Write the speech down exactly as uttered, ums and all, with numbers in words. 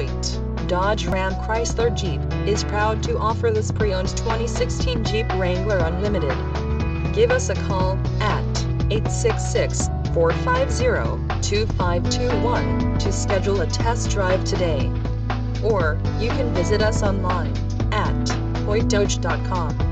Hoyte, Dodge Ram Chrysler Jeep, is proud to offer this pre-owned twenty sixteen Jeep Wrangler Unlimited. Give us a call at eight six six, four five zero, two five two one to schedule a test drive today. Or, you can visit us online at hoyte dodge dot com.